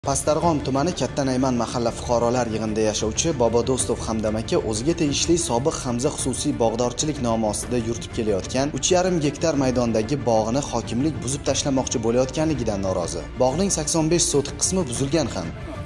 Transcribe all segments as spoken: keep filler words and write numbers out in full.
Pastarg'om tumani Katta Nayman mahalla fuqarolar yig'inida yashovchi Bobodostov Hamdam aka o'ziga tegishli sobiq Hamza xususiy bog'dorchilik nomi ostida yuritib kelayotgan uch yarim gektar maydondagi bog'ini hokimlik buzib tashlamoqchi bo'layotganligidan norozi. Bog'ning sakson besh sotik qismi buzilgan ham.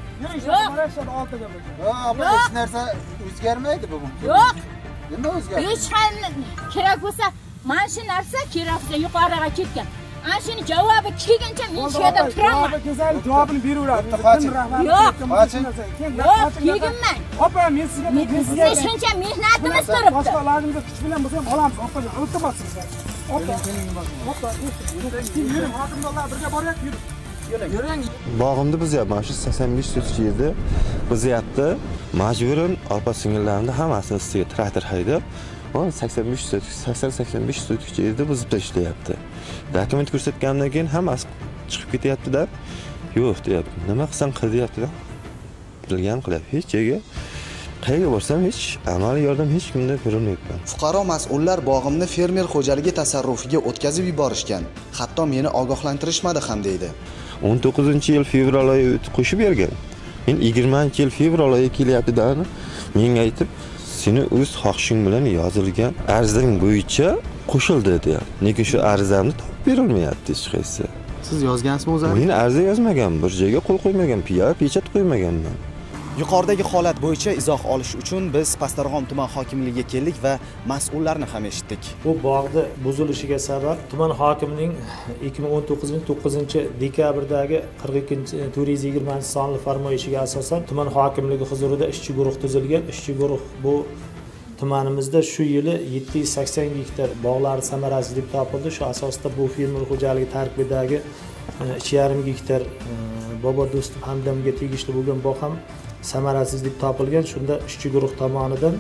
Yo'q, hech narsa o'zgarmaydi bu. Yo'q. Nima o'zgardi? Hech qanday kerak bo'lsa, mana shu narsa kerak bo'lsa yuqoriga ketgan. Ana shuni javobi kelguncha men shu yerda turaman. Javobini beraveradi. Yo'q. Yo'q, kelganman. Opa, men sizga bizga shuncha mehnatimiz turibdi. Boshqalaringizni kuch bilan bo'lsa ham olamiz. Opa, iltimos sizga. Opa, opa, yuring, hokimdorlar birga boryapti, yuring. Bog'imni buzyapman, shu sakson besh sotik yerda buzyapti. Majburan opa-singillarni hammasini ustiga traktor haydab, sakson besh sotik, sakson sakson besh sotik yerda buzib tashlayapti. Dokument ko'rsatgandan keyin hammasi chiqib ketyapti-da. Yo'q deyapti. Nima qilsam qil deyapti-da. Bilgan qilyapti. Hech joyga qayerga borsam hech amaliy yordam hech kimdan ko'rmayapman. Fuqaro mas'ullar bog'imni fermer xo'jaligi tasarrufiga o'tkazib yuborishgan. Hatto meni ogohlantirishmadi ham deydi. o'n to'qqizinchi yil fevral oyi qo'shib bergan. Men yigirmanchi yil fevral oyi kelyapti-da. Menga aytib, seni o'z xohishing bilan yozilgan arzing bo'yicha qo'shildi deyapti. Lekin shu arzamni topib berolmayapti hech qaysi. Siz yozgansizmi o'zi? Men arza yozmagan, bir joyga qo'l qo'ymagan, piya, pechat qo'ymaganman. Yuqoridagi holat bo'yicha izoh olish uchun biz Pastarg'om tuman hokimligiga keldik va mas'ullarni ham eshitdik. Bu bog'ni buzilishiga sabab tuman hokimining ikki ming o'n to'qqizinchi dekabrdagi qirq ikkinchi to'rt yuz yigirmanchi sonli farmoyishiga asosan tuman hokimligi huzurida ishchi guruh tuzilgan. Ishchi guruh bu tumanimizda shu yili yetti yuz sakson gektar bog'lar samarasiz deb topildi. Shu asosda bu fermer xo'jaligi tarkibidagi uch yarim gektar Bobodostov Hamdamga tegishli bo'lgan bog' ham samarasiz deb topilgan. Shunda ishchi guruh tomonidan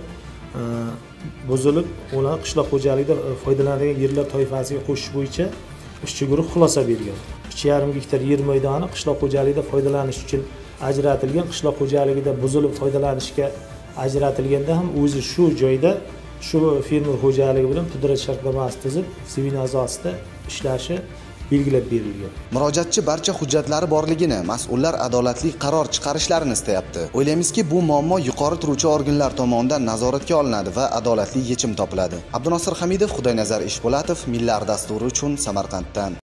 buzilib, uni qishloq xo'jaligida foydalanadigan yerlar toifasiga qo'shish bo'yicha ishchi guruh xulosa bergan. uch yarim gektar yer maydoni qishloq xo'jaligida foydalanish uchun ajratilgan. Qishloq xo'jaligida buzilib foydalanishga ajratilganda ham o'zi shu joyda shu fermer xo'jaligi bilan pudrat shartnomasi tuzib, sivil asosida ishlashi belgilab berilgan. Murojaatchi barcha hujjatlari borligini, mas'ullar adolatli qaror chiqarishlarini istayapti. O'ylaymizki, bu muammo yuqori turuvchi organlar tomonidan nazoratga olinadi va adolatli yechim topiladi. Abdunosir Hamidov, Xudoynazar Ishpo'latov, Millar dasturi uchun Samarqanddan.